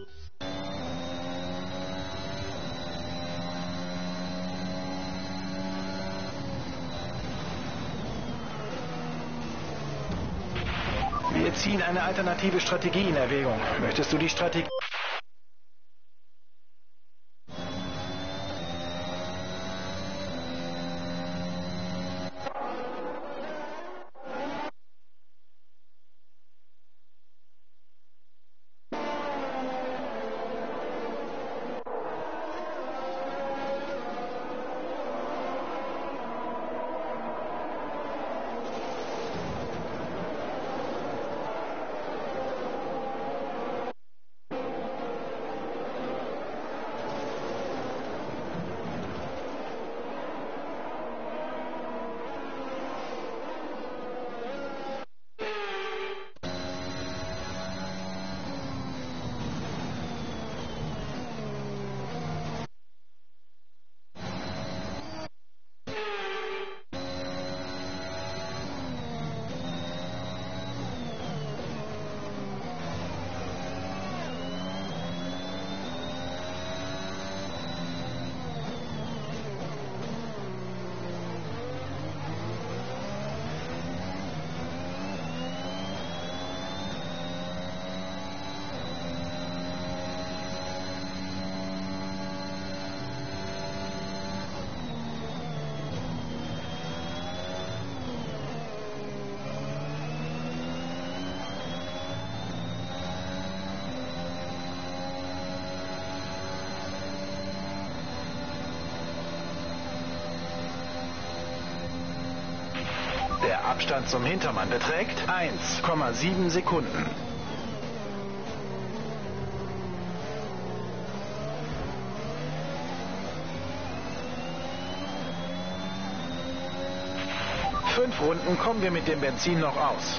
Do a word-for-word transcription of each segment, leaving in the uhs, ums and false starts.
Wir ziehen eine alternative Strategie in Erwägung. Möchtest du die Strategie... Der Abstand zum Hintermann beträgt eins Komma sieben Sekunden. Fünf Runden kommen wir mit dem Benzin noch aus.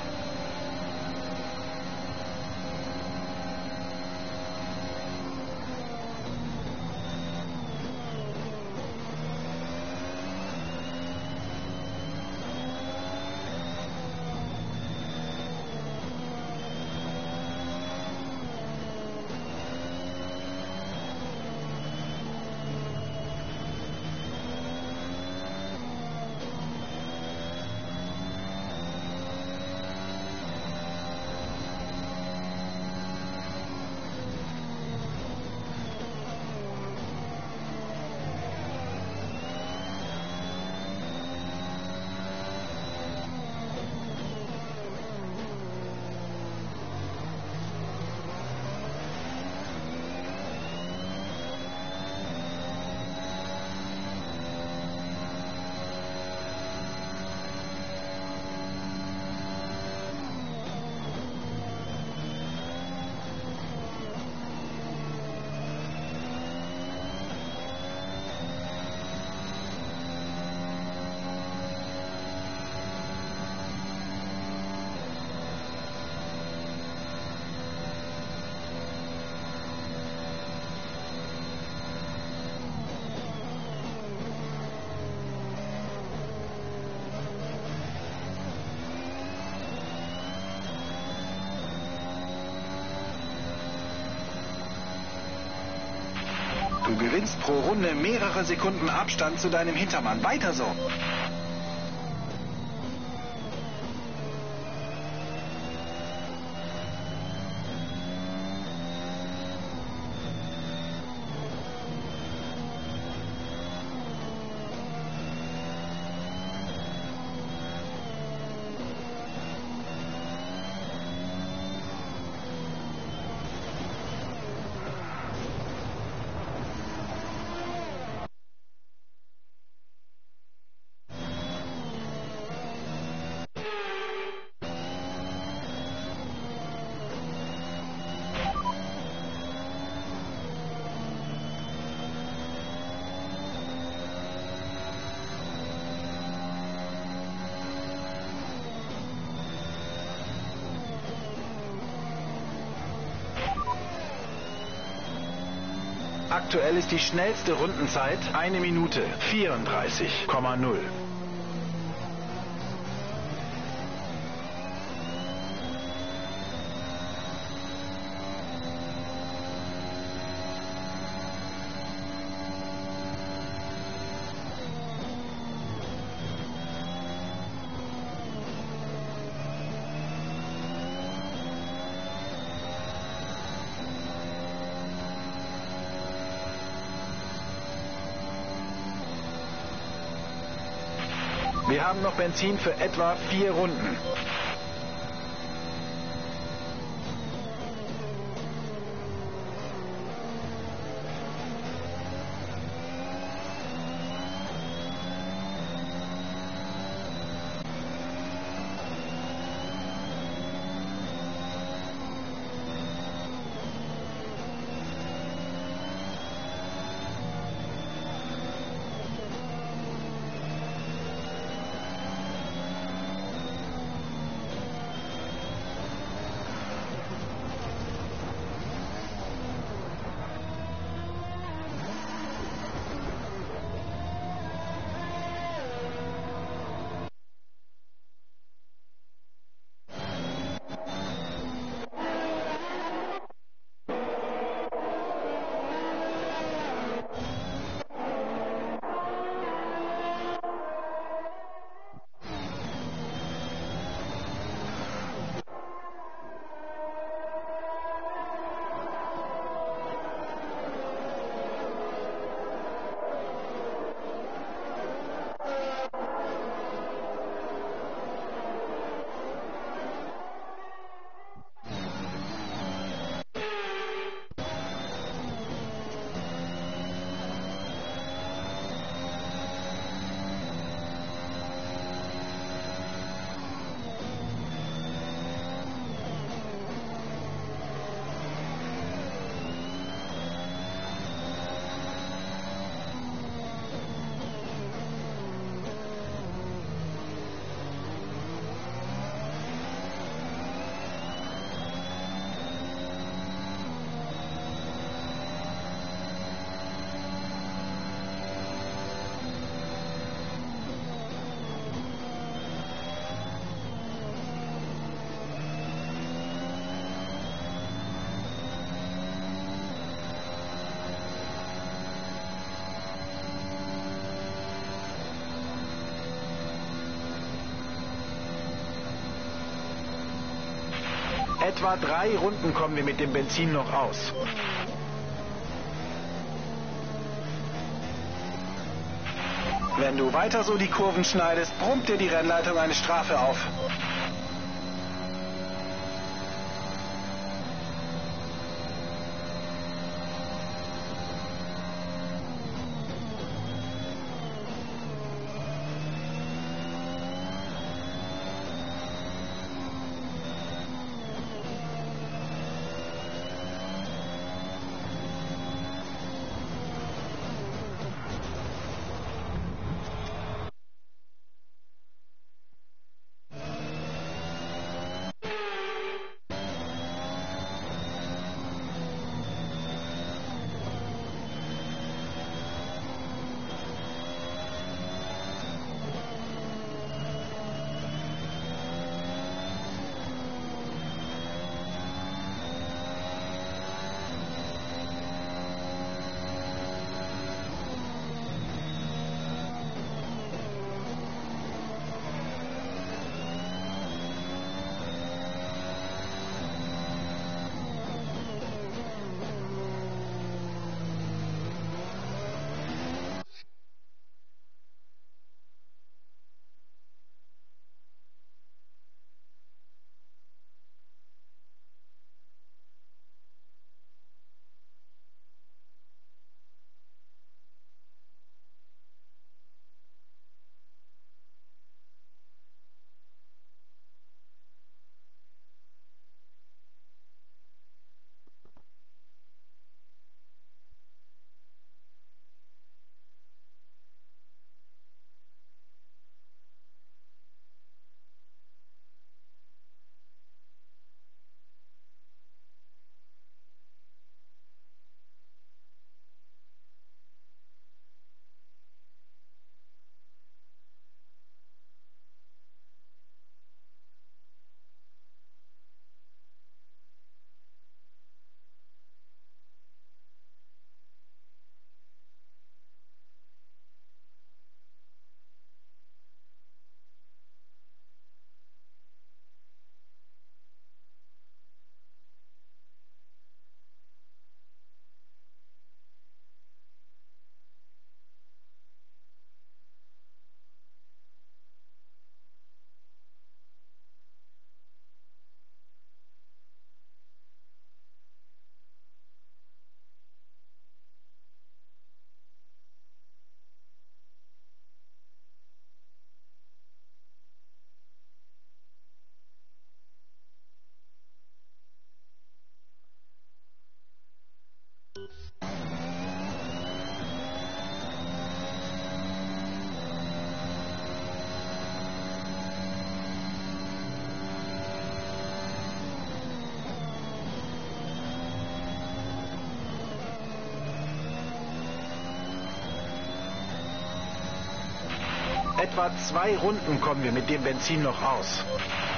Du gewinnst pro Runde mehrere Sekunden Abstand zu deinem Hintermann. Weiter so. Aktuell ist die schnellste Rundenzeit eine Minute vierunddreißig Komma null. Wir haben noch Benzin für etwa vier Runden. Etwa drei Runden kommen wir mit dem Benzin noch aus. Wenn du weiter so die Kurven schneidest, brummt dir die Rennleitung eine Strafe auf. etwa zwei Runden kommen wir mit dem Benzin noch aus.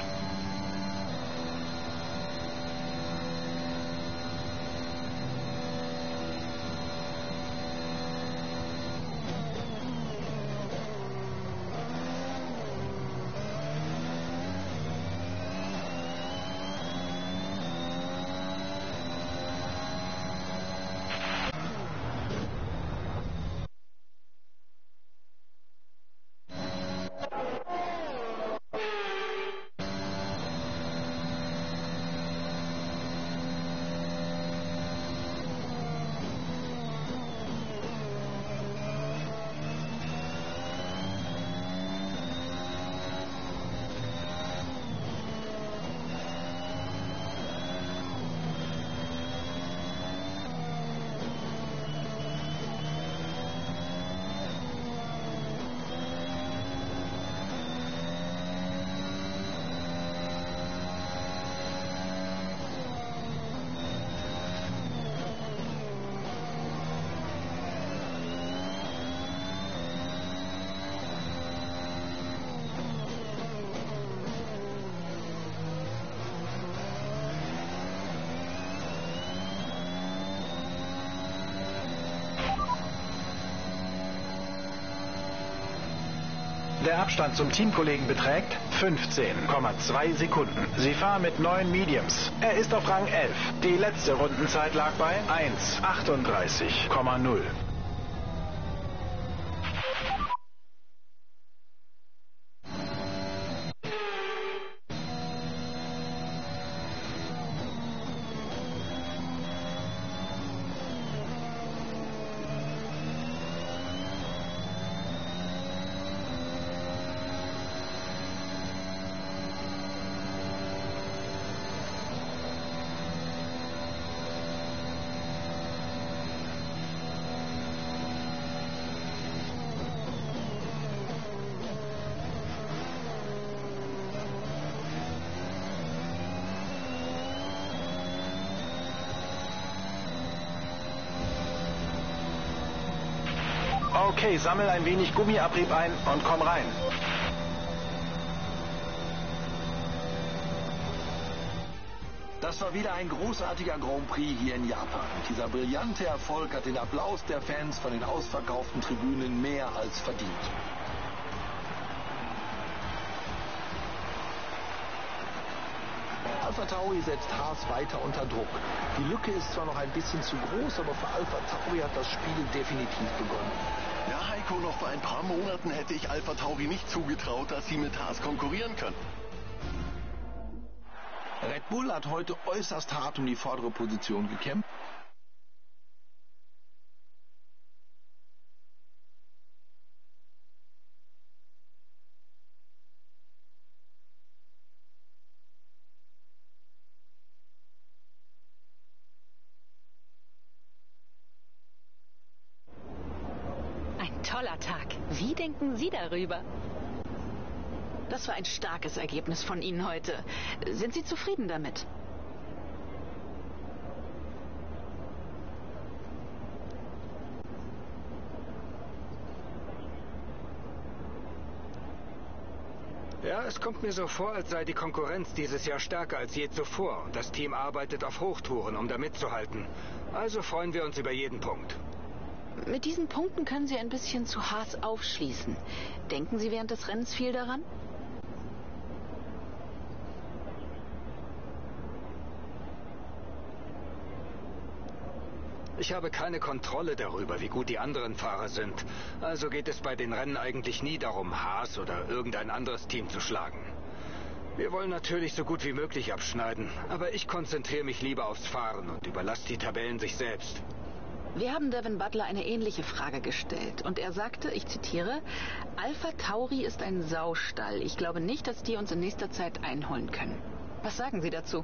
Der Abstand zum Teamkollegen beträgt fünfzehn Komma zwei Sekunden. Sie fahren mit neun Mediums. Er ist auf Rang elf. Die letzte Rundenzeit lag bei eins achtunddreißig Komma null. Okay, sammel ein wenig Gummiabrieb ein und komm rein. Das war wieder ein großartiger Grand Prix hier in Japan. Dieser brillante Erfolg hat den Applaus der Fans von den ausverkauften Tribünen mehr als verdient. AlphaTauri setzt Haas weiter unter Druck. Die Lücke ist zwar noch ein bisschen zu groß, aber für AlphaTauri hat das Spiel definitiv begonnen. Ja, Heiko, noch vor ein paar Monaten hätte ich AlphaTauri nicht zugetraut, dass sie mit Haas konkurrieren können. Red Bull hat heute äußerst hart um die vordere Position gekämpft. Toller Tag. Wie denken Sie darüber? Das war ein starkes Ergebnis von Ihnen heute. Sind Sie zufrieden damit? Ja, es kommt mir so vor, als sei die Konkurrenz dieses Jahr stärker als je zuvor. Und das Team arbeitet auf Hochtouren, um da mitzuhalten. Also freuen wir uns über jeden Punkt. Mit diesen Punkten können Sie ein bisschen zu Haas aufschließen. Denken Sie während des Rennens viel daran? Ich habe keine Kontrolle darüber, wie gut die anderen Fahrer sind. Also geht es bei den Rennen eigentlich nie darum, Haas oder irgendein anderes Team zu schlagen. Wir wollen natürlich so gut wie möglich abschneiden, aber ich konzentriere mich lieber aufs Fahren und überlasse die Tabellen sich selbst. Wir haben Devin Butler eine ähnliche Frage gestellt und er sagte, ich zitiere, AlphaTauri ist ein Saustall. Ich glaube nicht, dass die uns in nächster Zeit einholen können. Was sagen Sie dazu?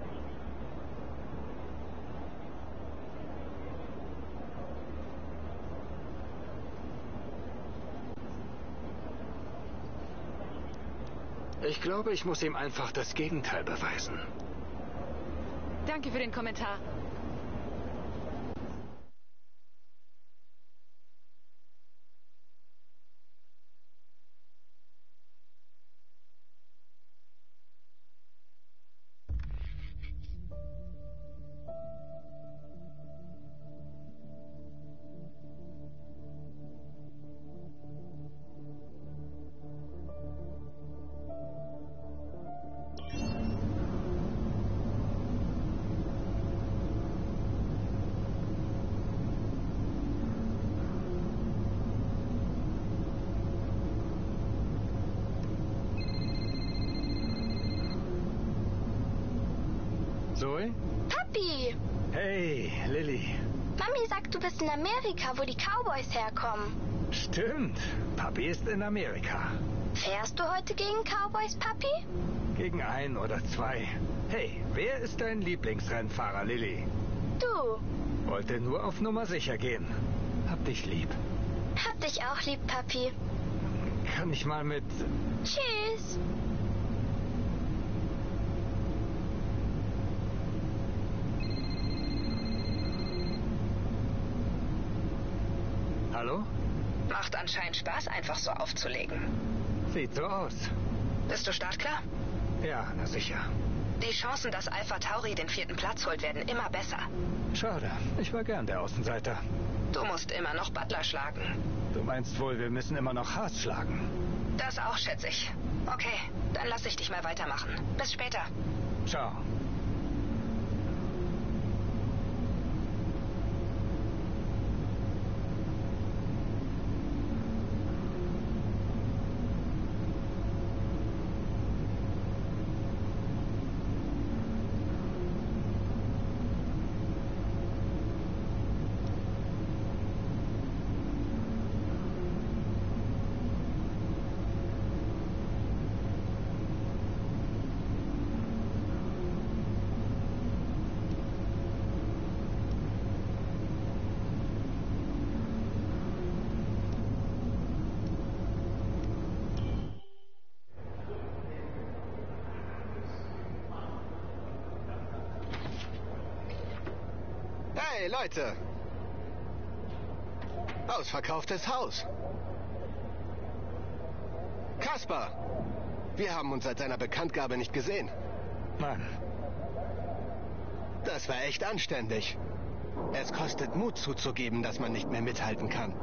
Ich glaube, ich muss ihm einfach das Gegenteil beweisen. Danke für den Kommentar. Zoe? Papi! Hey, Lilly. Mami sagt, du bist in Amerika, wo die Cowboys herkommen. Stimmt. Papi ist in Amerika. Fährst du heute gegen Cowboys, Papi? Gegen ein oder zwei. Hey, wer ist dein Lieblingsrennfahrer, Lilly? Du. Wollte nur auf Nummer sicher gehen. Hab dich lieb. Hab dich auch lieb, Papi. Kann ich mal mit... Tschüss. Hallo? Macht anscheinend Spaß, einfach so aufzulegen. Sieht so aus. Bist du startklar? Ja, na sicher. Die Chancen, dass Alpha Tauri den vierten Platz holt, werden immer besser. Schade. Ich war gern der Außenseiter. Du musst immer noch Butler schlagen. Du meinst wohl, wir müssen immer noch Haas schlagen? Das auch, schätze ich. Okay, dann lass ich dich mal weitermachen. Bis später. Ciao. Hey, Leute! Ausverkauftes Haus. Kaspar! Wir haben uns seit seiner Bekanntgabe nicht gesehen. Mann. Das war echt anständig. Es kostet Mut zuzugeben, dass man nicht mehr mithalten kann.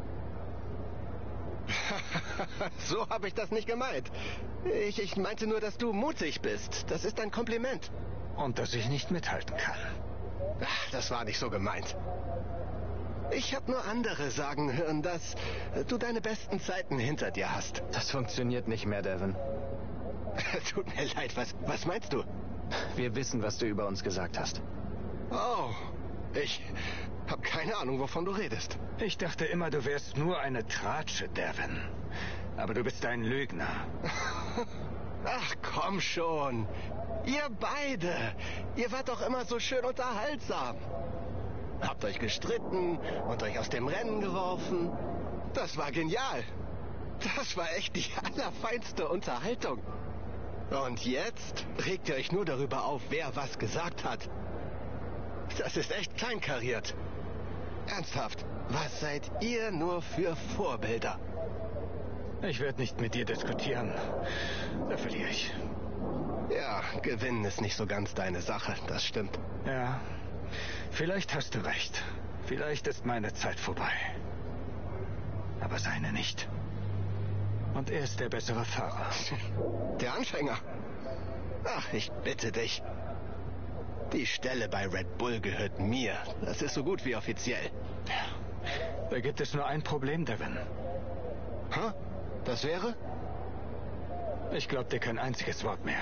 So habe ich das nicht gemeint. Ich, ich meinte nur, dass du mutig bist. Das ist ein Kompliment. Und dass ich nicht mithalten kann. Ach, das war nicht so gemeint. Ich habe nur andere sagen hören, dass du deine besten Zeiten hinter dir hast. Das funktioniert nicht mehr, Devin. Tut mir leid, was, was meinst du? Wir wissen, was du über uns gesagt hast. Oh, ich habe keine Ahnung, wovon du redest. Ich dachte immer, du wärst nur eine Tratsche, Devin. Aber du bist ein Lügner. Ach, komm schon. Ihr beide. Ihr wart doch immer so schön unterhaltsam. Habt euch gestritten und euch aus dem Rennen geworfen. Das war genial. Das war echt die allerfeinste Unterhaltung. Und jetzt regt ihr euch nur darüber auf, wer was gesagt hat. Das ist echt kleinkariert. Ernsthaft, was seid ihr nur für Vorbilder? Ich werde nicht mit dir diskutieren. Da verliere ich. Ja, gewinnen ist nicht so ganz deine Sache, das stimmt. Ja, vielleicht hast du recht. Vielleicht ist meine Zeit vorbei. Aber seine nicht. Und er ist der bessere Fahrer. Der Anfänger? Ach, ich bitte dich. Die Stelle bei Red Bull gehört mir. Das ist so gut wie offiziell. Da gibt es nur ein Problem, Devin. Hä? Das wäre? Ich glaube dir kein einziges Wort mehr.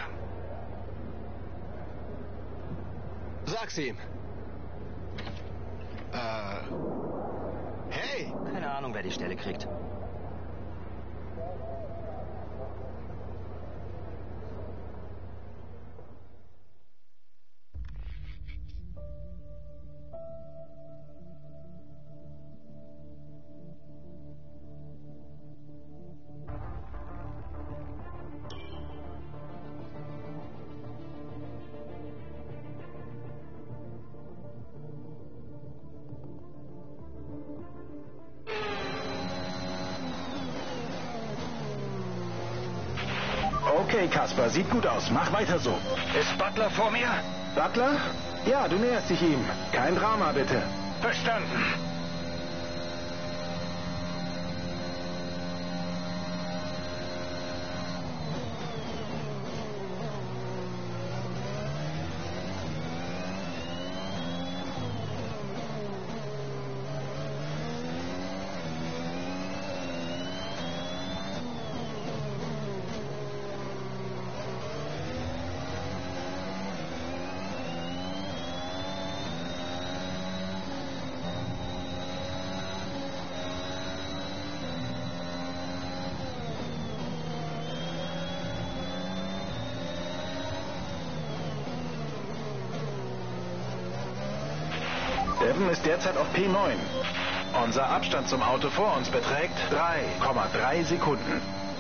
Sag's ihm. Äh. Hey! Keine Ahnung, wer die Stelle kriegt. Okay, Kaspar, sieht gut aus. Mach weiter so. Ist Butler vor mir? Butler? Ja, du näherst dich ihm. Kein Drama, bitte. Verstanden. Devon ist derzeit auf P neun. Unser Abstand zum Auto vor uns beträgt drei Komma drei Sekunden.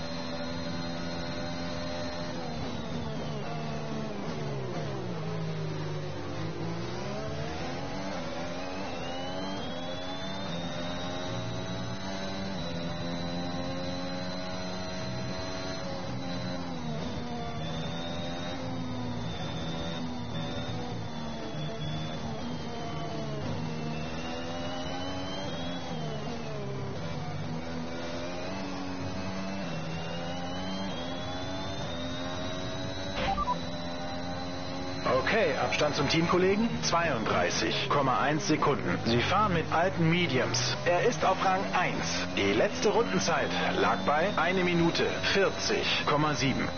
Okay, Abstand zum Teamkollegen zweiunddreißig Komma eins Sekunden. Sie fahren mit alten Mediums. Er ist auf Rang eins. Die letzte Rundenzeit lag bei eine Minute vierzig Komma sieben.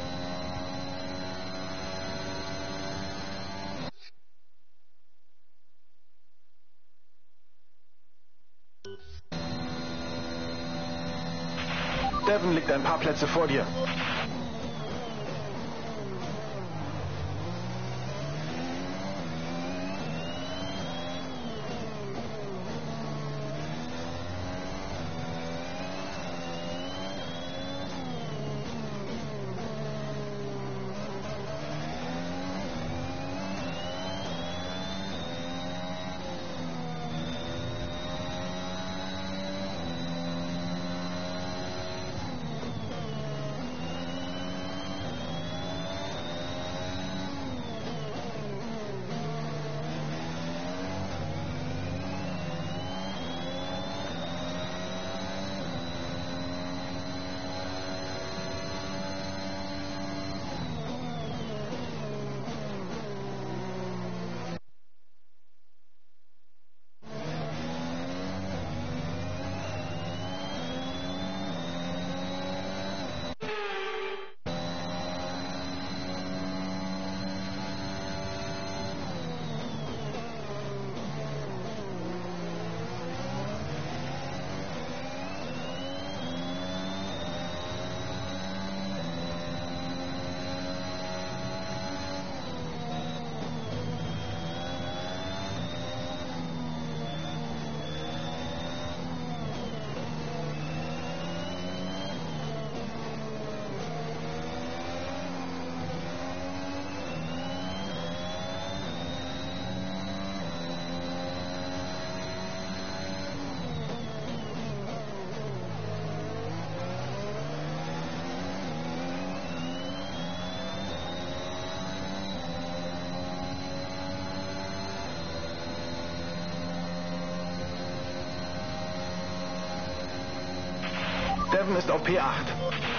Devon liegt ein paar Plätze vor dir. Devon ist auf P acht.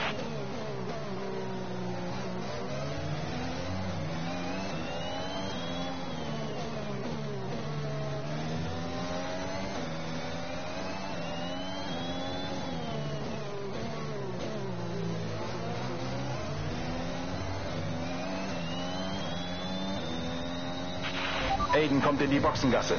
Aiden kommt in die Boxengasse.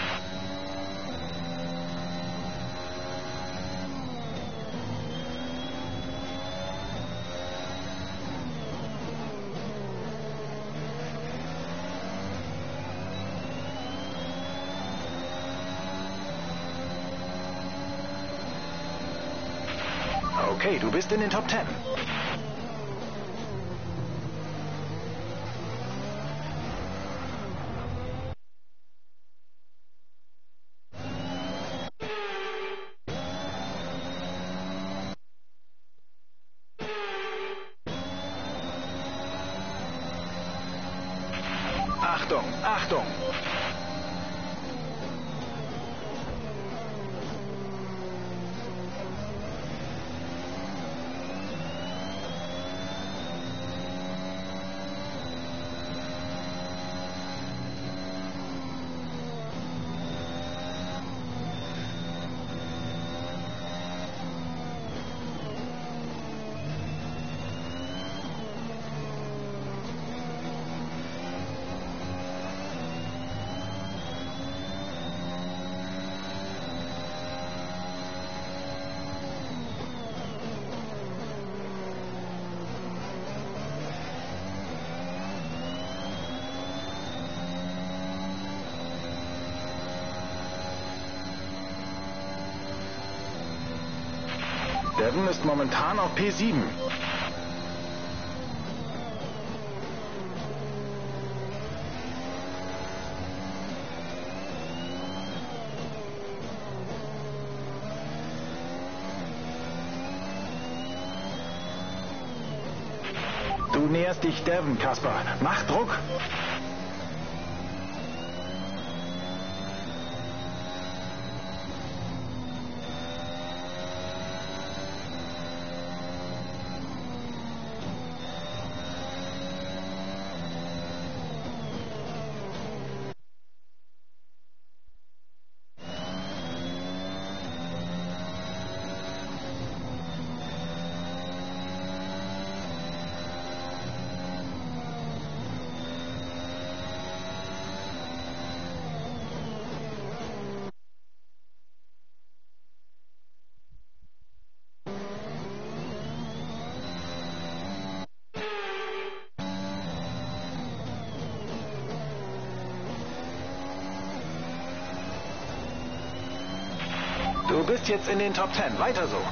Okay, du bist in den Top Ten. Achtung, Achtung! Devon ist momentan auf P sieben. Du näherst dich Devon, Kaspar. Mach Druck. Du bist jetzt in den Top Ten. Weiter so.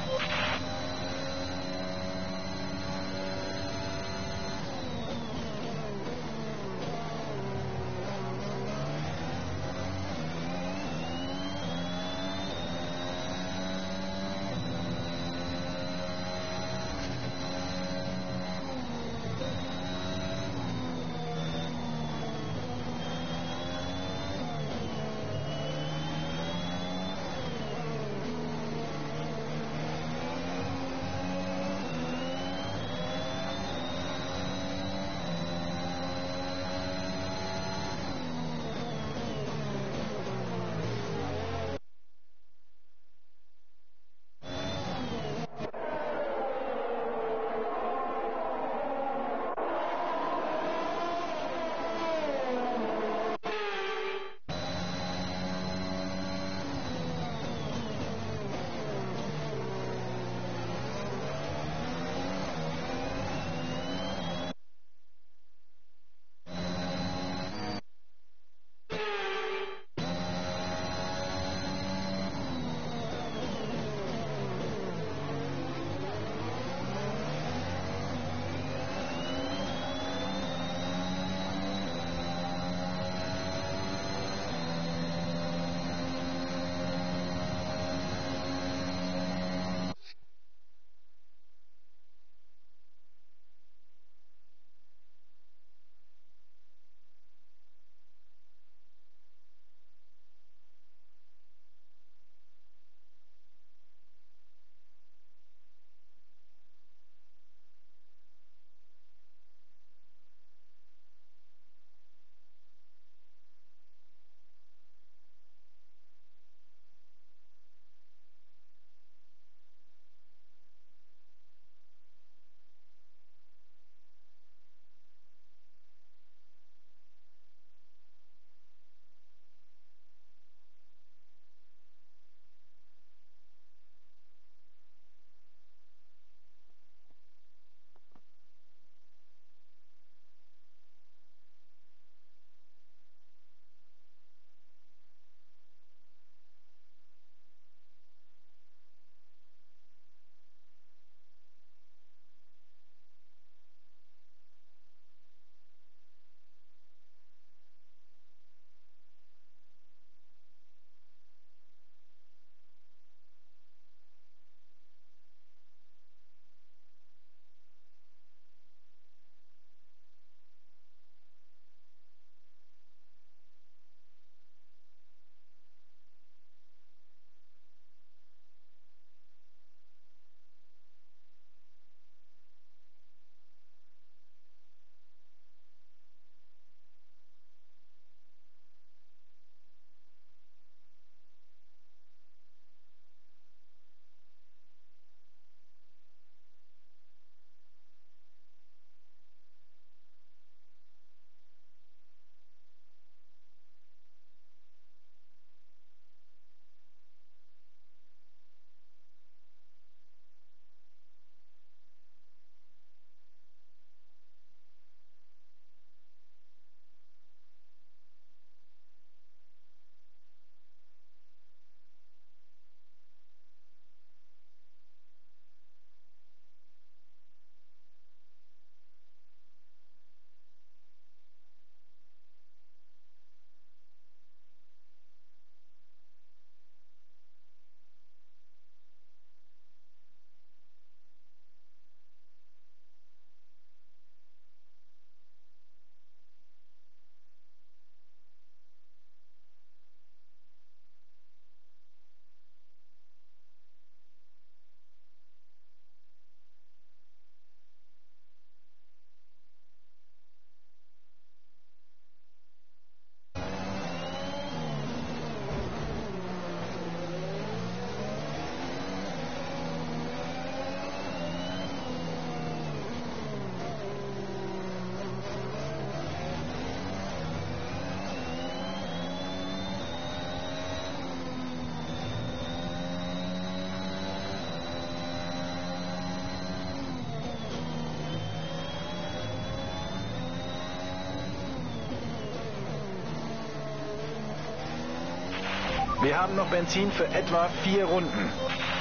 Wir haben noch Benzin für etwa vier Runden.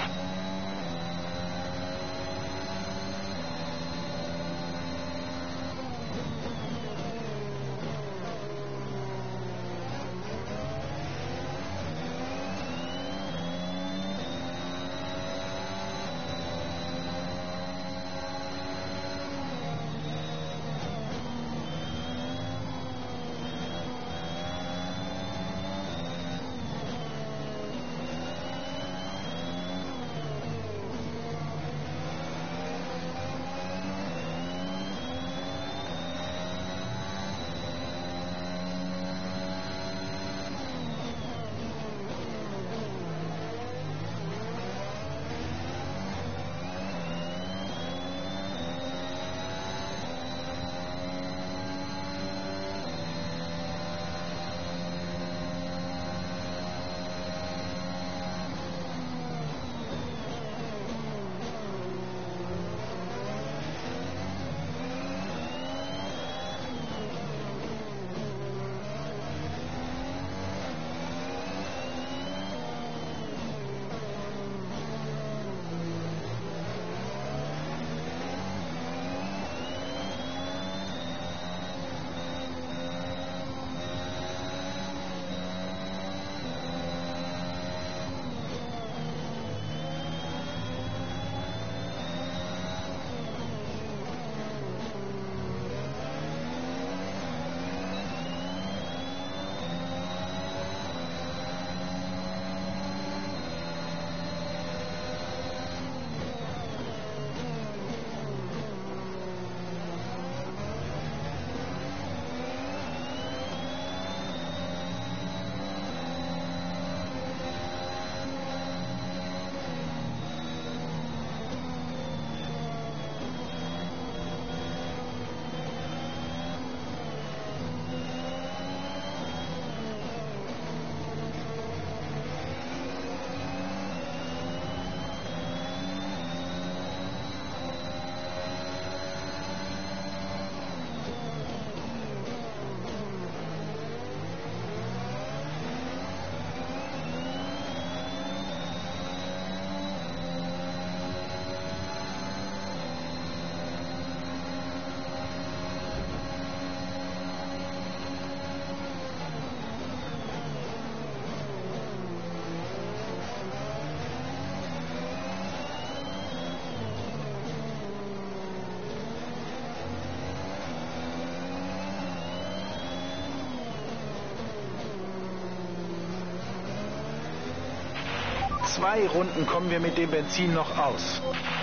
Zwei Runden kommen wir mit dem Benzin noch aus.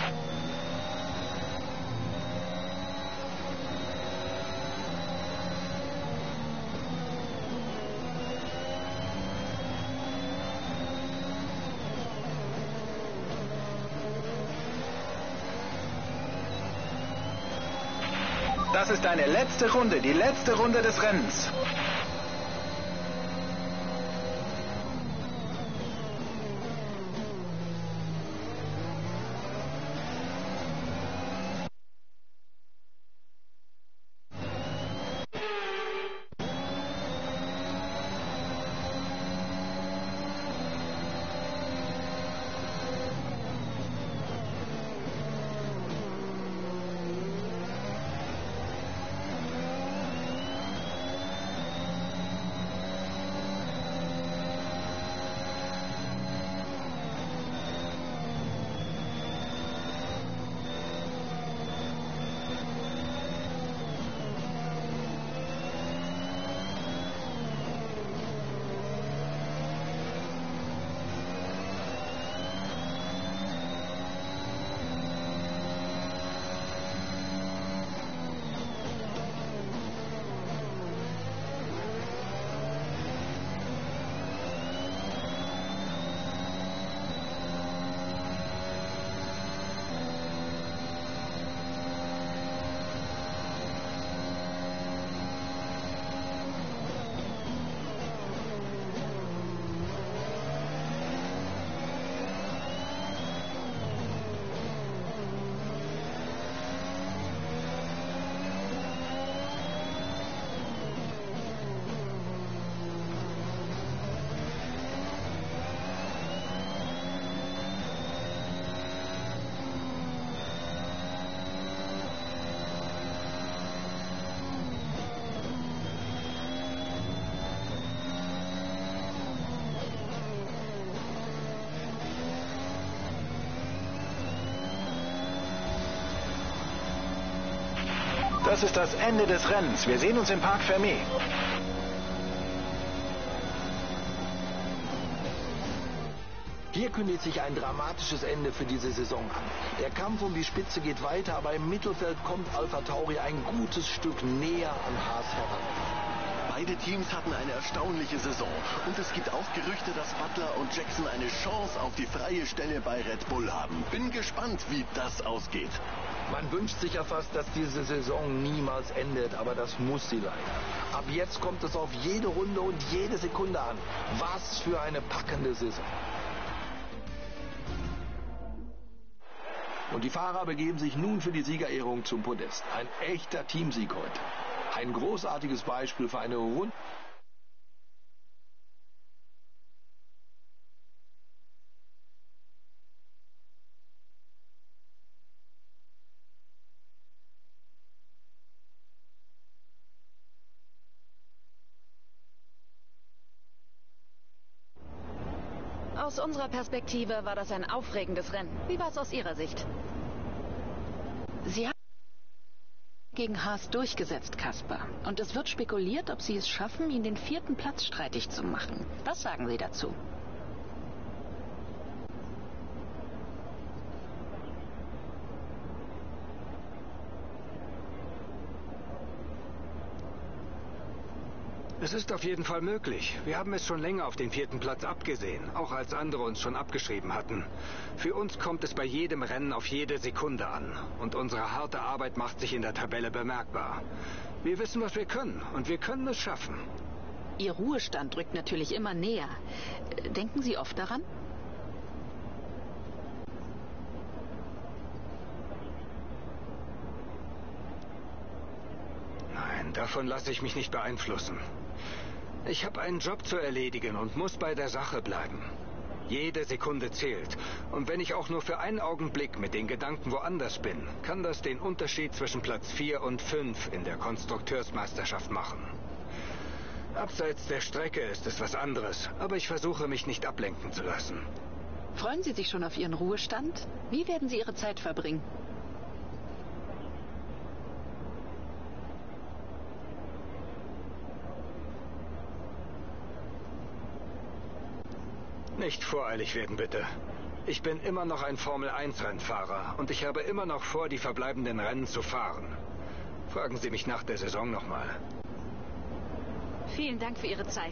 Das ist deine letzte Runde, die letzte Runde des Rennens. Das ist das Ende des Rennens. Wir sehen uns im Parc Fermé. Hier kündigt sich ein dramatisches Ende für diese Saison an. Der Kampf um die Spitze geht weiter, aber im Mittelfeld kommt AlphaTauri ein gutes Stück näher an Haas heran. Beide Teams hatten eine erstaunliche Saison. Und es gibt auch Gerüchte, dass Butler und Jackson eine Chance auf die freie Stelle bei Red Bull haben. Bin gespannt, wie das ausgeht. Man wünscht sich ja fast, dass diese Saison niemals endet, aber das muss sie leider. Ab jetzt kommt es auf jede Runde und jede Sekunde an. Was für eine packende Saison. Und die Fahrer begeben sich nun für die Siegerehrung zum Podest. Ein echter Teamsieg heute. Ein großartiges Beispiel für eine Runde. Aus unserer Perspektive war das ein aufregendes Rennen. Wie war es aus Ihrer Sicht? Sie haben gegen Haas durchgesetzt, Kaspar. Und es wird spekuliert, ob Sie es schaffen, ihn den vierten Platz streitig zu machen. Was sagen Sie dazu? Es ist auf jeden Fall möglich. Wir haben es schon länger auf den vierten Platz abgesehen, auch als andere uns schon abgeschrieben hatten. Für uns kommt es bei jedem Rennen auf jede Sekunde an. Und unsere harte Arbeit macht sich in der Tabelle bemerkbar. Wir wissen, was wir können, und wir können es schaffen. Ihr Ruhestand rückt natürlich immer näher. Denken Sie oft daran? Nein, davon lasse ich mich nicht beeinflussen. Ich habe einen Job zu erledigen und muss bei der Sache bleiben. Jede Sekunde zählt. Und wenn ich auch nur für einen Augenblick mit den Gedanken woanders bin, kann das den Unterschied zwischen Platz vier und fünf in der Konstrukteursmeisterschaft machen. Abseits der Strecke ist es was anderes, aber ich versuche, mich nicht ablenken zu lassen. Freuen Sie sich schon auf Ihren Ruhestand? Wie werden Sie Ihre Zeit verbringen? Nicht voreilig werden, bitte. Ich bin immer noch ein Formel eins Rennfahrer und ich habe immer noch vor, die verbleibenden Rennen zu fahren. Fragen Sie mich nach der Saison nochmal. Vielen Dank für Ihre Zeit.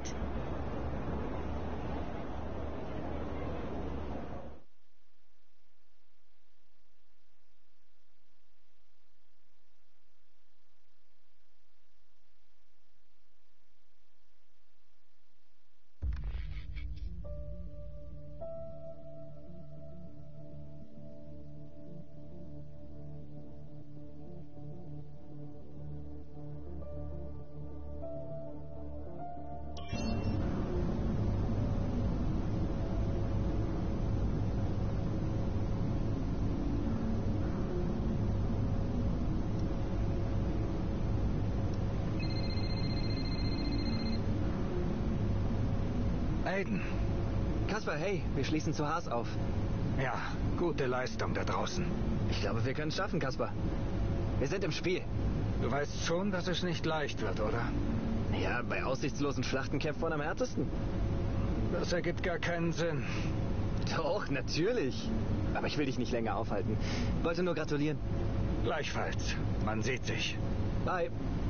Aiden. Kaspar, hey, wir schließen zu Haas auf. Ja, gute Leistung da draußen. Ich glaube, wir können es schaffen, Kaspar. Wir sind im Spiel. Du weißt schon, dass es nicht leicht wird, oder? Ja, bei aussichtslosen Schlachten kämpft man am härtesten. Das ergibt gar keinen Sinn. Doch, natürlich. Aber ich will dich nicht länger aufhalten. Wollte nur gratulieren. Gleichfalls. Man sieht sich. Bye.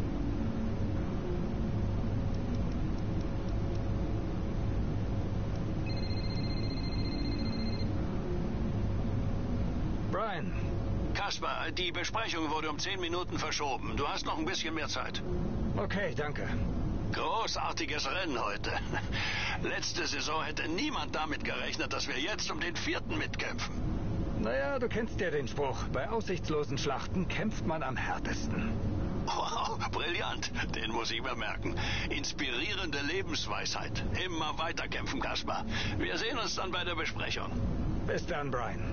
Brian. Kaspar, die Besprechung wurde um zehn Minuten verschoben. Du hast noch ein bisschen mehr Zeit. Okay, danke. Großartiges Rennen heute. Letzte Saison hätte niemand damit gerechnet, dass wir jetzt um den vierten mitkämpfen. Naja, du kennst ja den Spruch. Bei aussichtslosen Schlachten kämpft man am härtesten. Wow, brillant. Den muss ich mir merken. Inspirierende Lebensweisheit. Immer weiterkämpfen, Kaspar. Wir sehen uns dann bei der Besprechung. Bis dann, Brian.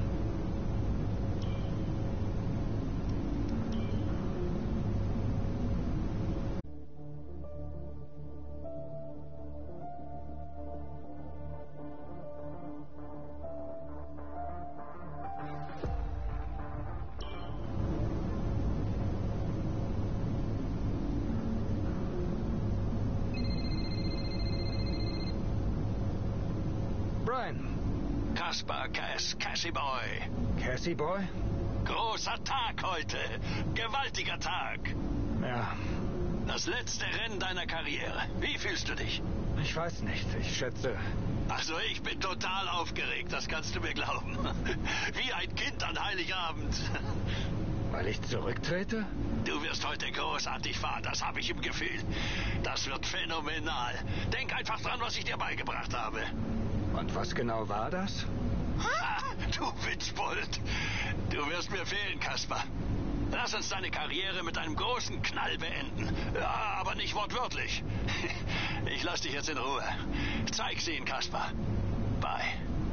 Brian. Kaspar, Cass, Cassie Boy. Cassie Boy? Großer Tag heute. Gewaltiger Tag. Ja. Das letzte Rennen deiner Karriere. Wie fühlst du dich? Ich weiß nicht. Ich schätze... Also ich bin total aufgeregt, das kannst du mir glauben. Wie ein Kind an Heiligabend. Weil ich zurücktrete? Du wirst heute großartig fahren, das habe ich im Gefühl. Das wird phänomenal. Denk einfach dran, was ich dir beigebracht habe. Und was genau war das? Ha, du Witzbold. Du wirst mir fehlen, Kaspar. Lass uns deine Karriere mit einem großen Knall beenden. Ja, aber nicht wortwörtlich. Ich lass dich jetzt in Ruhe. Zeig's ihnen, Kaspar. Bye.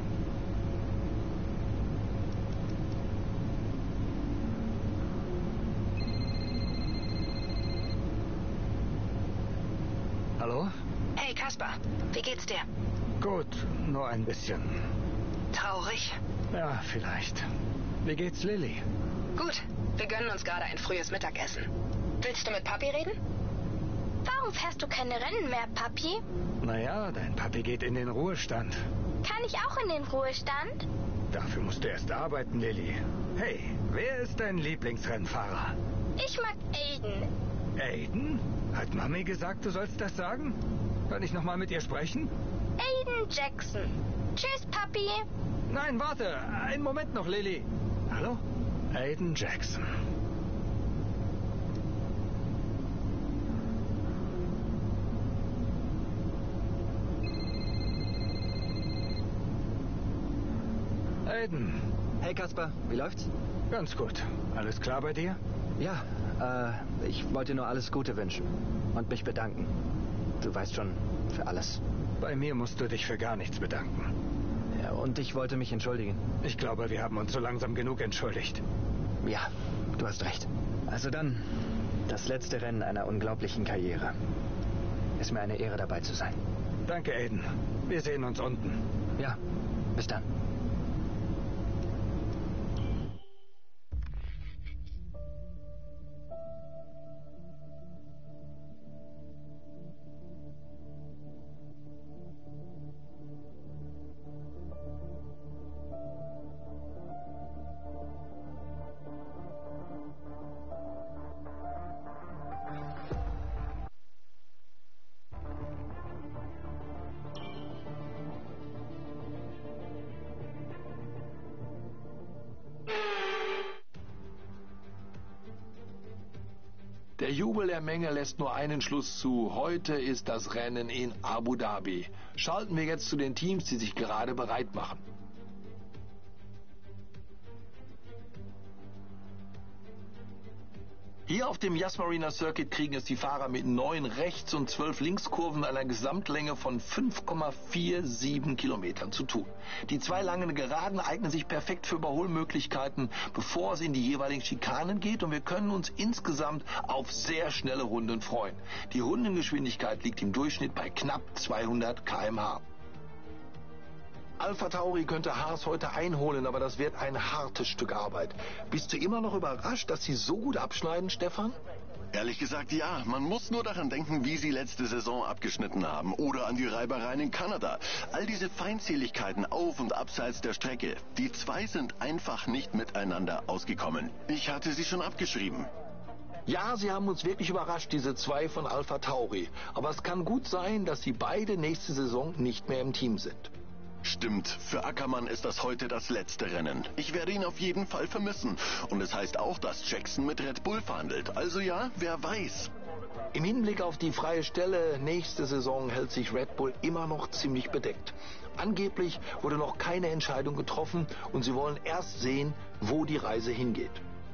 Hallo? Hey, Kaspar. Wie geht's dir? Gut, nur ein bisschen. Traurig? Ja, vielleicht. Wie geht's Lilly? Gut. Wir gönnen uns gerade ein frühes Mittagessen. Willst du mit Papi reden? Warum fährst du keine Rennen mehr, Papi? Naja, dein Papi geht in den Ruhestand. Kann ich auch in den Ruhestand? Dafür musst du erst arbeiten, Lilly. Hey, wer ist dein Lieblingsrennfahrer? Ich mag Aiden. Aiden? Hat Mami gesagt, du sollst das sagen? Kann ich nochmal mit ihr sprechen? Aiden Jackson. Tschüss, Papi. Nein, warte. Einen Moment noch, Lilly. Hallo? Aiden Jackson. Aiden. Hey Kaspar, wie läuft's? Ganz gut. Alles klar bei dir? Ja, äh, ich wollte nur alles Gute wünschen und mich bedanken. Du weißt schon, für alles. Bei mir musst du dich für gar nichts bedanken. Ja, und ich wollte mich entschuldigen. Ich glaube, wir haben uns so langsam genug entschuldigt. Ja, du hast recht. Also dann, das letzte Rennen einer unglaublichen Karriere. Ist mir eine Ehre, dabei zu sein. Danke, Aiden. Wir sehen uns unten. Ja, bis dann. Der Jubel der Menge lässt nur einen Schluss zu. Heute ist das Rennen in Abu Dhabi. Schalten wir jetzt zu den Teams, die sich gerade bereit machen. Hier auf dem Yas Marina Circuit kriegen es die Fahrer mit neun Rechts- und zwölf Linkskurven einer Gesamtlänge von fünf Komma siebenundvierzig Kilometern zu tun. Die zwei langen Geraden eignen sich perfekt für Überholmöglichkeiten, bevor es in die jeweiligen Schikanen geht, und wir können uns insgesamt auf sehr schnelle Runden freuen. Die Rundengeschwindigkeit liegt im Durchschnitt bei knapp zweihundert Kilometer pro Stunde. Alpha Tauri könnte Haas heute einholen, aber das wird ein hartes Stück Arbeit. Bist du immer noch überrascht, dass sie so gut abschneiden, Stefan? Ehrlich gesagt, ja. Man muss nur daran denken, wie sie letzte Saison abgeschnitten haben. Oder an die Reibereien in Kanada. All diese Feindseligkeiten auf und abseits der Strecke. Die zwei sind einfach nicht miteinander ausgekommen. Ich hatte sie schon abgeschrieben. Ja, sie haben uns wirklich überrascht, diese zwei von Alpha Tauri. Aber es kann gut sein, dass sie beide nächste Saison nicht mehr im Team sind. Stimmt, für Ackermann ist das heute das letzte Rennen. Ich werde ihn auf jeden Fall vermissen. Und es heißt auch, dass Jackson mit Red Bull verhandelt. Also ja, wer weiß. Im Hinblick auf die freie Stelle nächste Saison hält sich Red Bull immer noch ziemlich bedeckt. Angeblich wurde noch keine Entscheidung getroffen und sie wollen erst sehen, wo die Reise hingeht.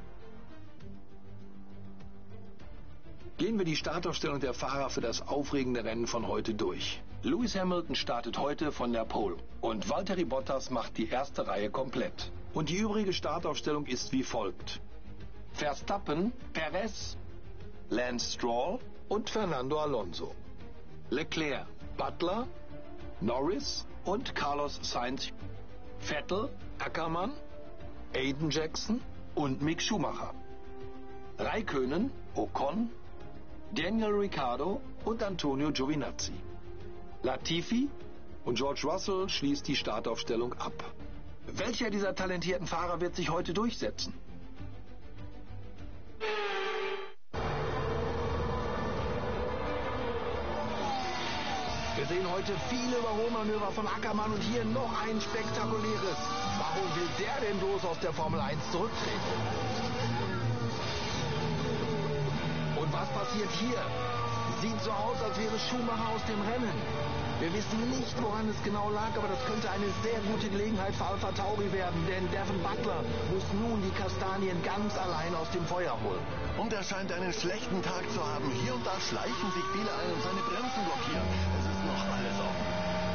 Gehen wir die Startaufstellung der Fahrer für das aufregende Rennen von heute durch. Lewis Hamilton startet heute von der Pole und Valtteri Bottas macht die erste Reihe komplett. Und die übrige Startaufstellung ist wie folgt: Verstappen, Perez, Lance Stroll und Fernando Alonso. Leclerc, Butler, Norris und Carlos Sainz. Vettel, Ackermann, Aiden Jackson und Mick Schumacher. Räikkönen, Ocon, Daniel Ricciardo und Antonio Giovinazzi. Latifi, Und George Russell schließt die Startaufstellung ab. Welcher dieser talentierten Fahrer wird sich heute durchsetzen? Wir sehen heute viele Überholmanöver von Ackermann und hier noch ein spektakuläres. Warum will der denn bloß aus der Formel eins zurücktreten? Und was passiert hier? Sieht so aus, als wäre Schumacher aus dem Rennen. Wir wissen nicht, woran es genau lag, aber das könnte eine sehr gute Gelegenheit für Alpha Tauri werden, denn Devin Butler muss nun die Kastanien ganz allein aus dem Feuer holen. Und er scheint einen schlechten Tag zu haben. Hier und da schleichen sich viele ein und seine Bremsen blockieren. Es ist noch alles offen.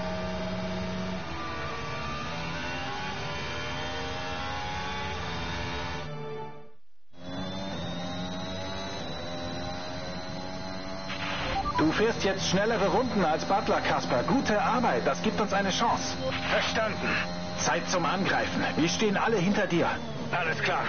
Du fährst jetzt schnellere Runden als Butler, Kasper. Gute Arbeit, das gibt uns eine Chance. Verstanden. Zeit zum Angreifen. Wir stehen alle hinter dir. Alles klar.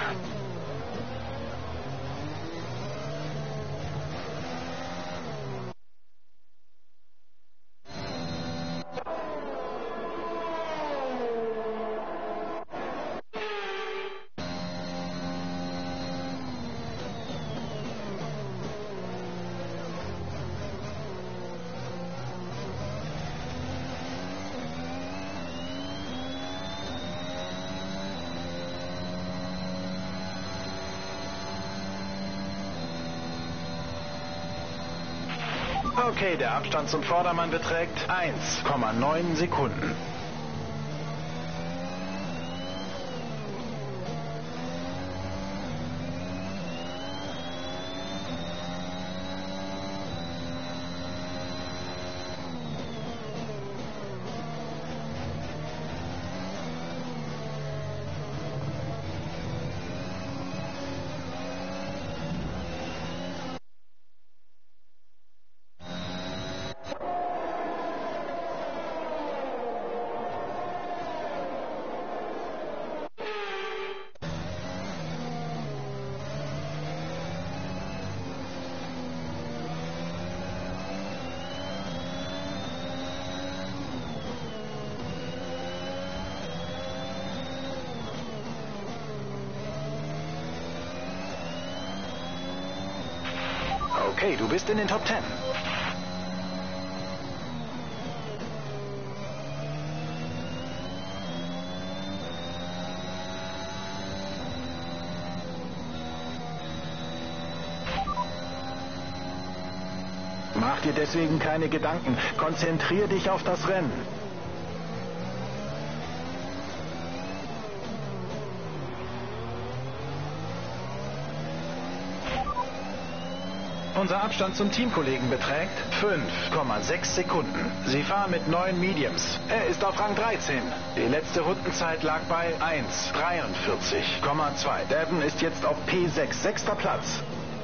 Okay, der Abstand zum Vordermann beträgt eins Komma neun Sekunden. Okay, du bist in den Top Ten. Mach dir deswegen keine Gedanken. Konzentrier dich auf das Rennen. Unser Abstand zum Teamkollegen beträgt fünf Komma sechs Sekunden. Sie fahren mit neun Mediums. Er ist auf Rang dreizehn. Die letzte Rundenzeit lag bei eins Komma dreiundvierzig Komma zwei. Devin ist jetzt auf P sechs, sechster Platz.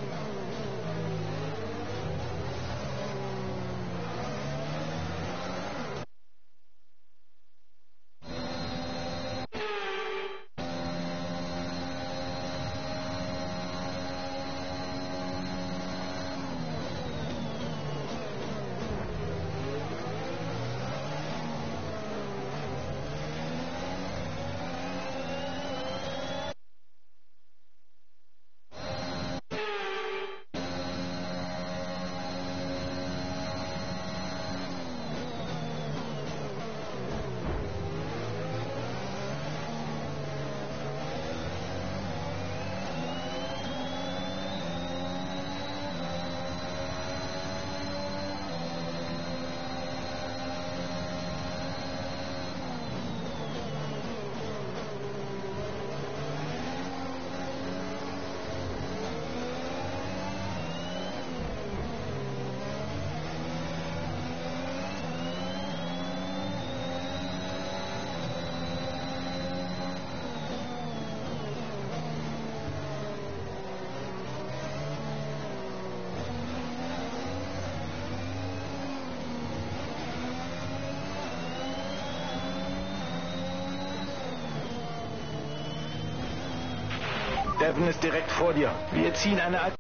Devin ist direkt vor dir. Wir ziehen eine... Al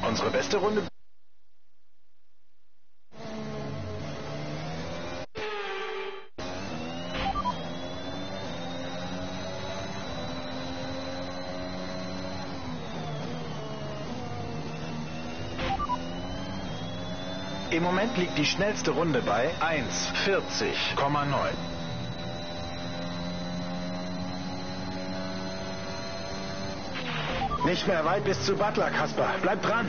Unsere beste Runde... Im Moment liegt die schnellste Runde bei eins vierzig Komma neun. Nicht mehr weit bis zu Butler, Kaspar. Bleib dran.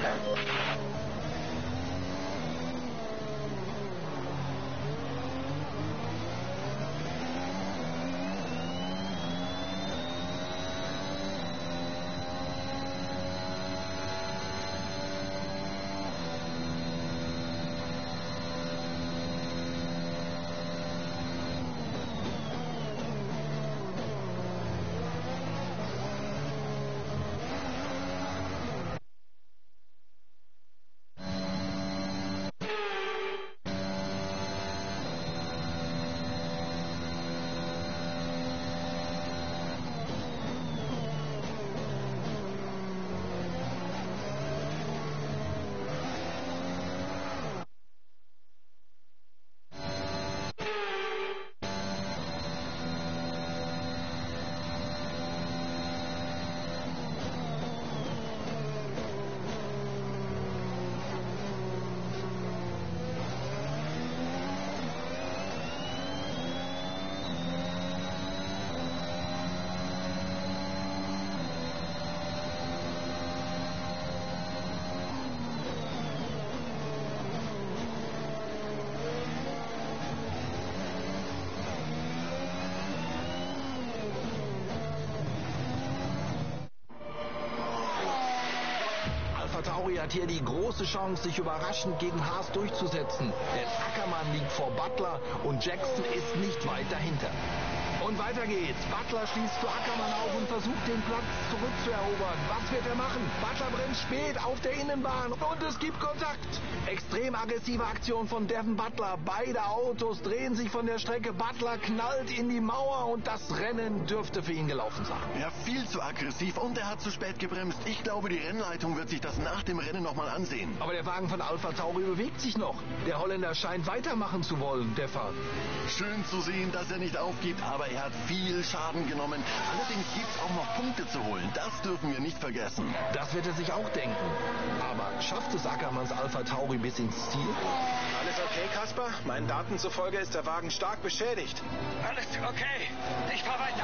Tauri hat hier die große Chance, sich überraschend gegen Haas durchzusetzen. Denn Ackermann liegt vor Butler und Jackson ist nicht weit dahinter. Und weiter geht's. Butler schließt zu Ackermann auf und versucht, den Platz zurückzuerobern. Was wird er machen? Butler brennt spät auf der Innenbahn und es gibt Kontakt. Extrem aggressive Aktion von Devin Butler. Beide Autos drehen sich von der Strecke. Butler knallt in die Mauer und das Rennen dürfte für ihn gelaufen sein. Ja, viel zu aggressiv und er hat zu spät gebremst. Ich glaube, die Rennleitung wird sich das nach dem Rennen nochmal ansehen. Aber der Wagen von Alpha Tauri bewegt sich noch. Der Holländer scheint weitermachen zu wollen, der Fall. Schön zu sehen, dass er nicht aufgibt, aber er hat viel Schaden genommen. Allerdings gibt es auch noch Punkte zu holen. Das dürfen wir nicht vergessen. Das wird er sich auch denken. Aber schafft es Ackermanns Alpha Tauri bis ins Ziel? Alles okay, Kaspar? Meinen Daten zufolge ist der Wagen stark beschädigt. Alles okay. Ich fahr weiter.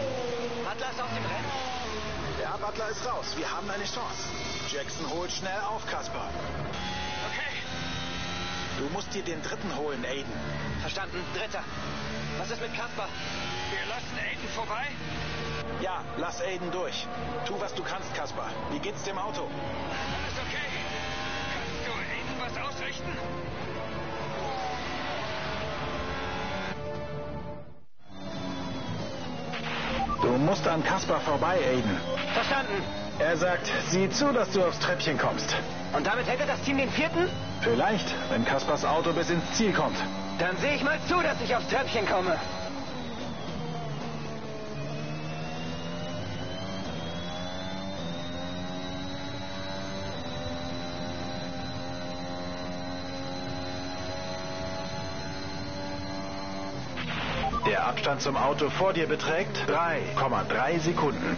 Butler ist auf dem Rennen. Ja, Butler ist raus. Wir haben eine Chance. Jackson holt schnell auf, Kaspar. Okay. Du musst dir den dritten holen, Aiden. Verstanden. Dritter. Was ist mit Kaspar? Wir lassen Aiden vorbei? Ja, lass Aiden durch. Tu, was du kannst, Kaspar. Wie geht's dem Auto? Alles okay. Kannst du Aiden was ausrichten? Du musst an Kaspar vorbei, Aiden. Verstanden. Er sagt, sieh zu, dass du aufs Treppchen kommst. Und damit hätte das Team den vierten? Vielleicht, wenn Kaspars Auto bis ins Ziel kommt. Dann sehe ich mal zu, dass ich aufs Treppchen komme. Der Abstand zum Auto vor dir beträgt drei Komma drei Sekunden.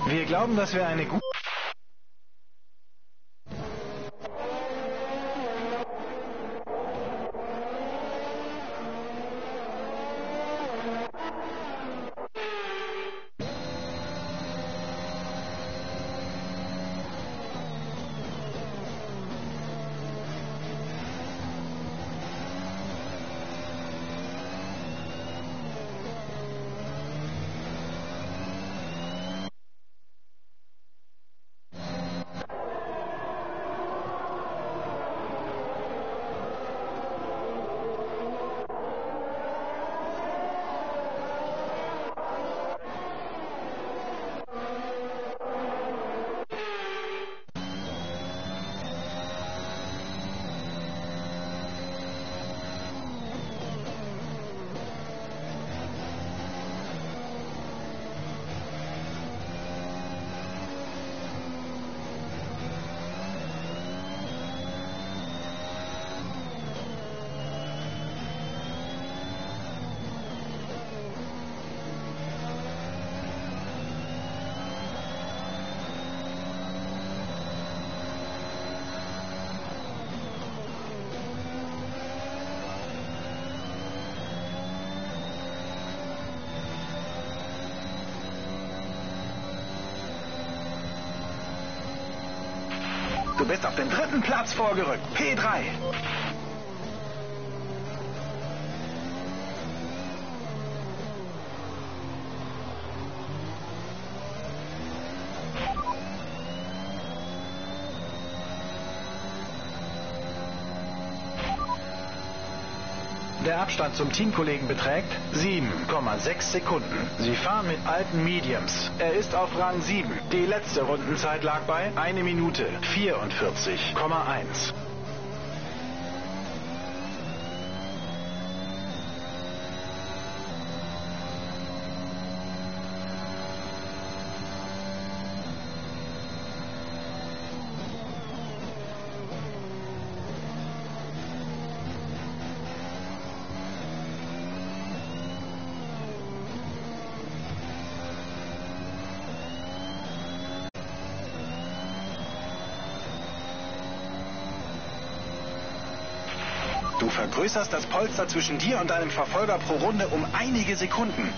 Wir glauben, dass wir eine gute... Du bist auf den dritten Platz vorgerückt. P drei. Der Abstand zum Teamkollegen beträgt sieben Komma sechs Sekunden. Sie fahren mit alten Mediums. Er ist auf Rang sieben. Die letzte Rundenzeit lag bei eine Minute vierundvierzig Komma eins. Du vergrößerst das Polster zwischen dir und deinem Verfolger pro Runde um einige Sekunden.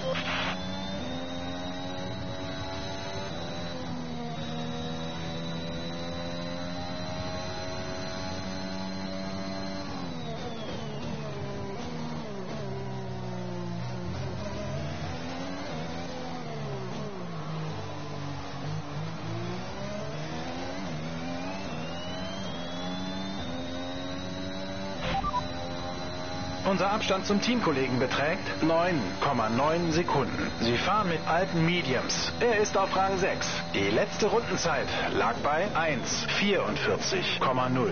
Unser Abstand zum Teamkollegen beträgt neun Komma neun Sekunden. Sie fahren mit alten Mediums. Er ist auf Rang sechs. Die letzte Rundenzeit lag bei eins Komma vierundvierzig Komma null.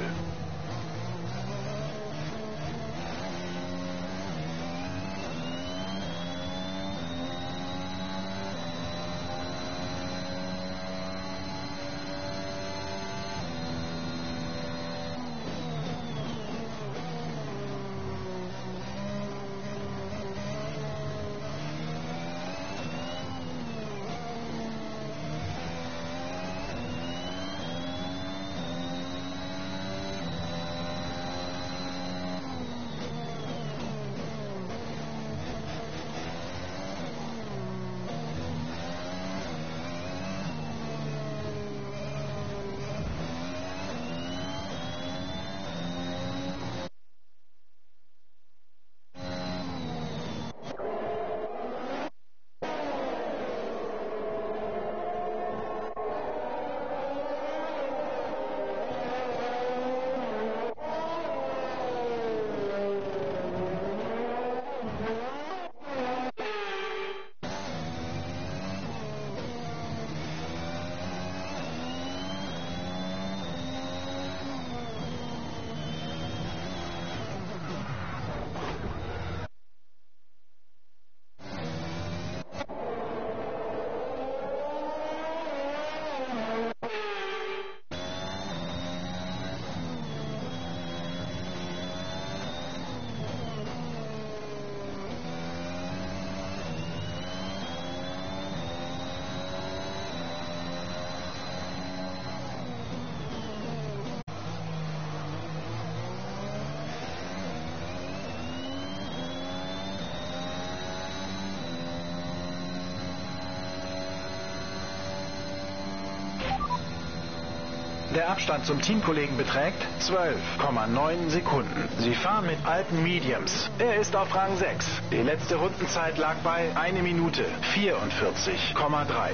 Der Abstand zum Teamkollegen beträgt zwölf Komma neun Sekunden. Sie fahren mit alten Mediums. Er ist auf Rang sechs. Die letzte Rundenzeit lag bei eine Minute vierundvierzig Komma drei.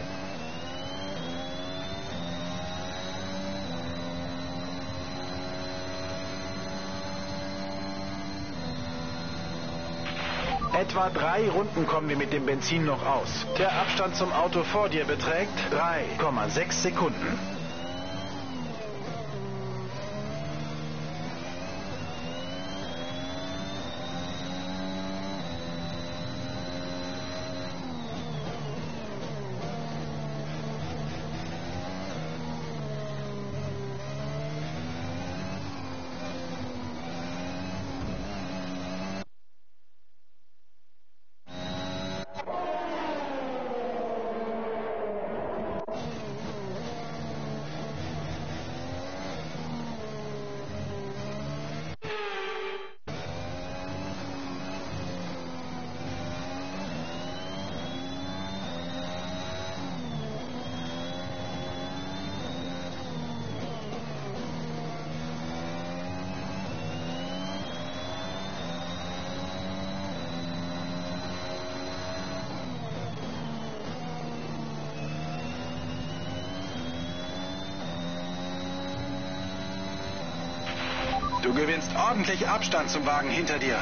Etwa drei Runden kommen wir mit dem Benzin noch aus. Der Abstand zum Auto vor dir beträgt drei Komma sechs Sekunden. Du gewinnst ordentlich Abstand zum Wagen hinter dir.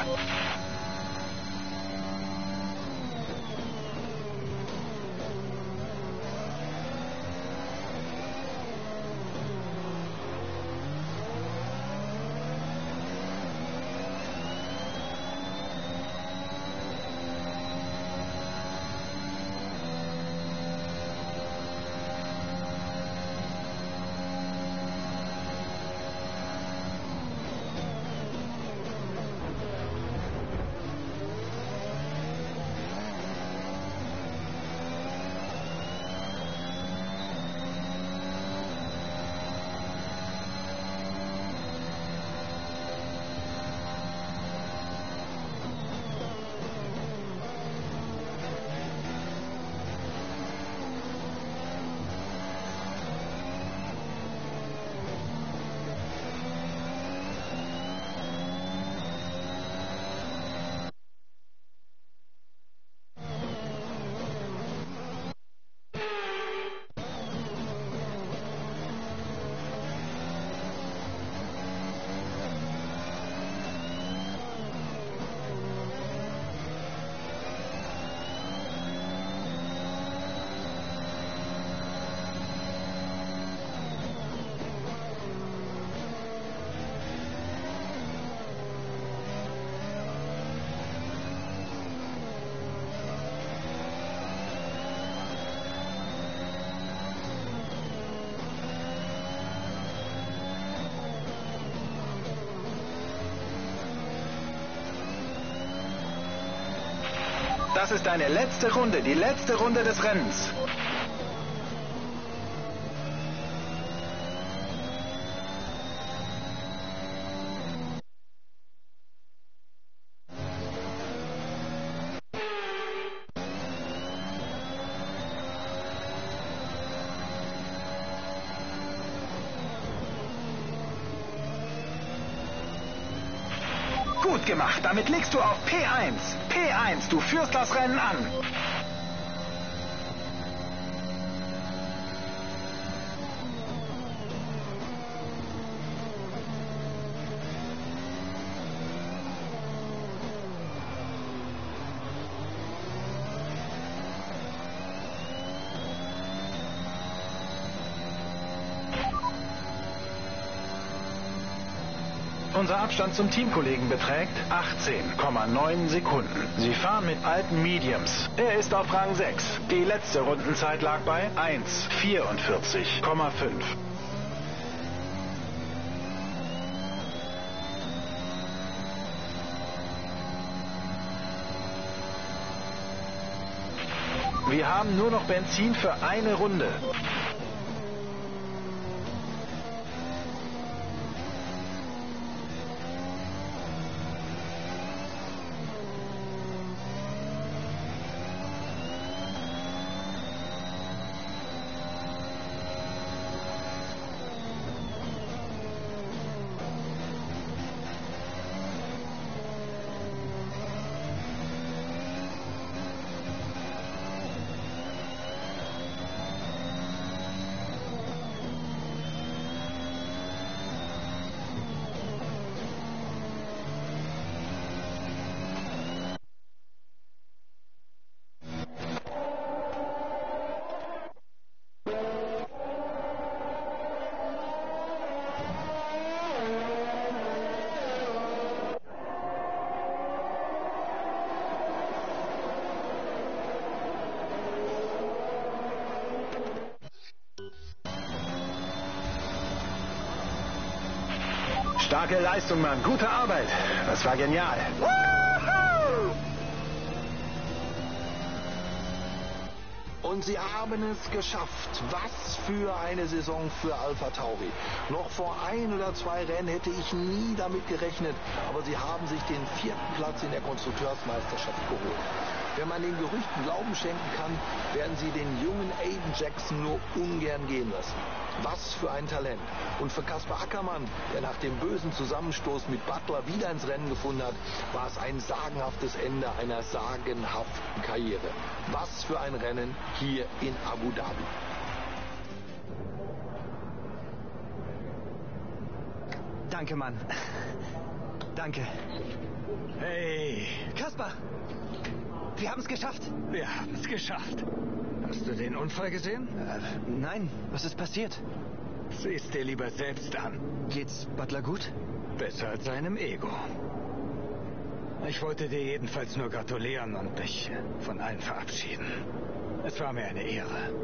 Das ist deine letzte Runde, die letzte Runde des Rennens. Gut gemacht, damit legst du auf P eins. P eins, du führst das Rennen an. Unser Abstand zum Teamkollegen beträgt achtzehn Komma neun Sekunden. Sie fahren mit alten Mediums. Er ist auf Rang sechs. Die letzte Rundenzeit lag bei eins vierundvierzig Komma fünf. Wir haben nur noch Benzin für eine Runde. Starke Leistung, Mann. Gute Arbeit. Das war genial. Und sie haben es geschafft. Was für eine Saison für Alpha Tauri. Noch vor ein oder zwei Rennen hätte ich nie damit gerechnet, aber sie haben sich den vierten Platz in der Konstrukteursmeisterschaft geholt. Wenn man den Gerüchten Glauben schenken kann, werden sie den jungen Aiden Jackson nur ungern gehen lassen. Was für ein Talent. Und für Kaspar Ackermann, der nach dem bösen Zusammenstoß mit Butler wieder ins Rennen gefunden hat, war es ein sagenhaftes Ende einer sagenhaften Karriere. Was für ein Rennen hier in Abu Dhabi. Danke, Mann. Danke. Hey, Kaspar! Wir haben es geschafft. Wir haben es geschafft. Hast du den Unfall gesehen? Äh, nein, was ist passiert? Sieh's dir lieber selbst an. Geht's Butler gut? Besser als seinem Ego. Ich wollte dir jedenfalls nur gratulieren und mich von allen verabschieden. Es war mir eine Ehre.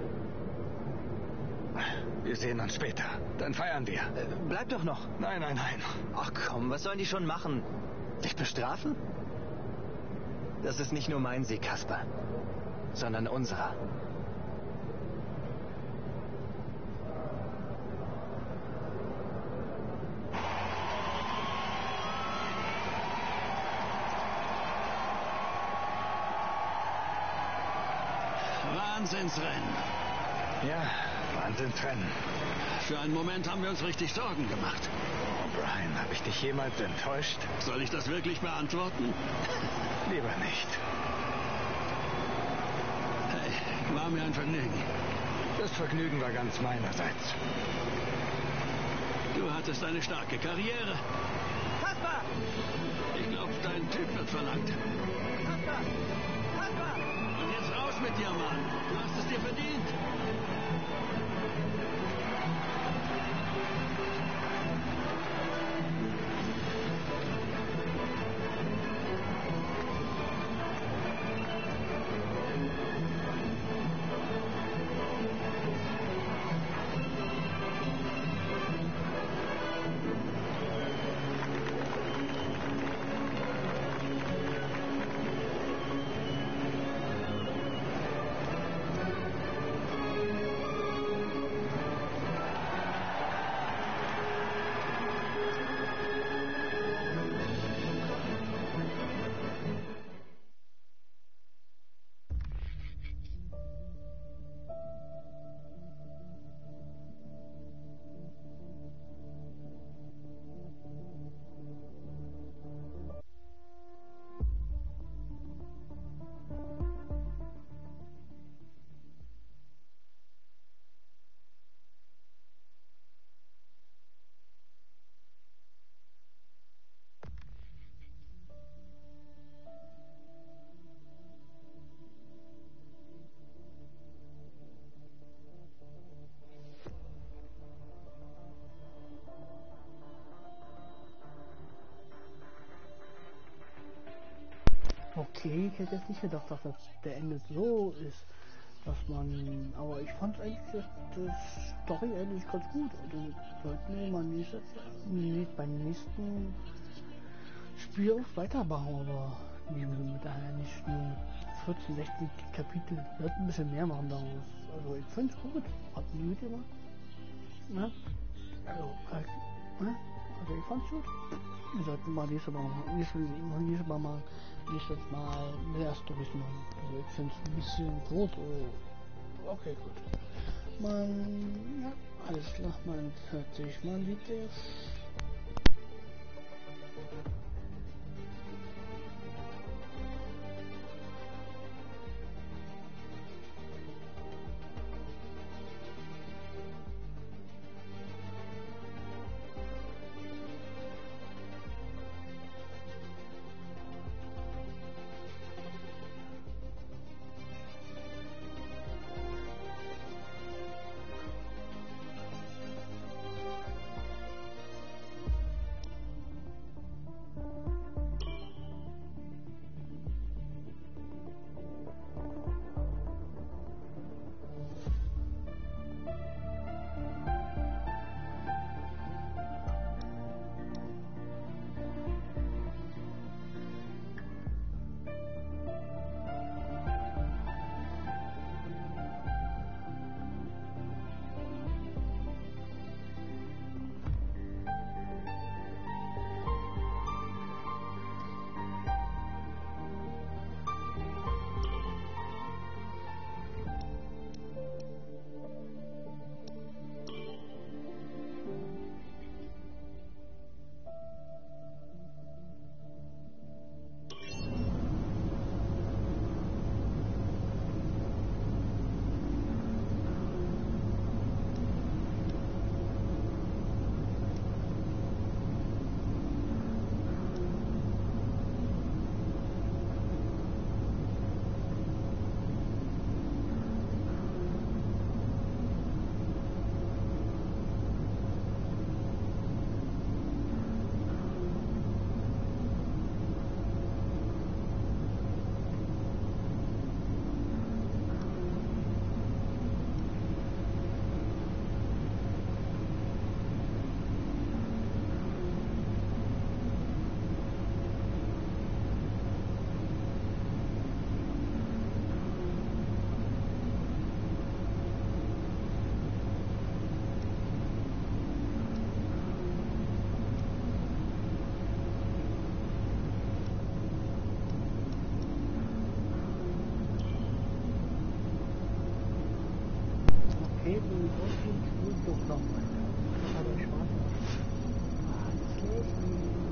Wir sehen uns später. Dann feiern wir. Äh, bleib doch noch. Nein, nein, nein. Ach komm, was sollen die schon machen? Dich bestrafen? Das ist nicht nur mein Sieg, Kaspar, sondern unserer. Wahnsinnsrennen. Ja, Wahnsinnsrennen. Für einen Moment haben wir uns richtig Sorgen gemacht. Oh, Brian, habe ich dich jemals enttäuscht? Soll ich das wirklich beantworten? Lieber nicht. Hey, war mir ein Vergnügen. Das Vergnügen war ganz meinerseits. Du hattest eine starke Karriere. Kaspar! Ich glaube, dein Typ wird verlangt. Kaspar! Kaspar! Und jetzt raus mit dir, Mann. Du hast es dir verdient. Okay, ich hätte jetzt nicht gedacht, dass das der Ende so ist, dass man, aber ich fand eigentlich das, das Story eigentlich ganz gut. Also sollten wir mal nächstes, nicht beim nächsten Spiel auch weitermachen, aber mit daher nicht nur vierzehn, sechzehn Kapitel, wird ein bisschen mehr machen daraus. Also ich find's gut, hat mir gut gemacht. Ne? Also, ne? Also ich fand's gut. Wir sollten mal nächstes Mal, nächstes, nächstes Mal mal nächstes Mal mehr Storys machen. Also ich finde es ein bisschen groß. Oh. Okay, gut. Man, ja, alles klar, man hört sich, man liebt es. geht und trotzdem spielt doch noch weiter. Hat euch Spaß gemacht. Alles klar.